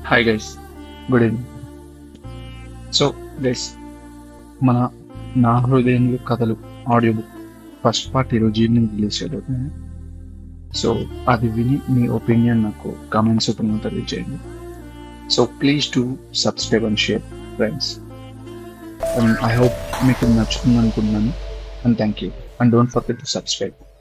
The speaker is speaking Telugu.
Hi guys, good evening. So guys, మన నా హృదయంలో కథలు ఆడియో బుక్ ఫస్ట్ పార్ట్ ఈరోజు ఈవినింగ్ రిలీజ్ చేయబోతున్నాను. సో అది విని మీ ఒపీనియన్ నాకు కామెంట్స్ రూపంలో తెలియజేయండి. So please to subscribe and share friends. And I hope మీకు నచ్చుతుంది అనుకుంటున్నాను. And thank you. And don't forget to subscribe.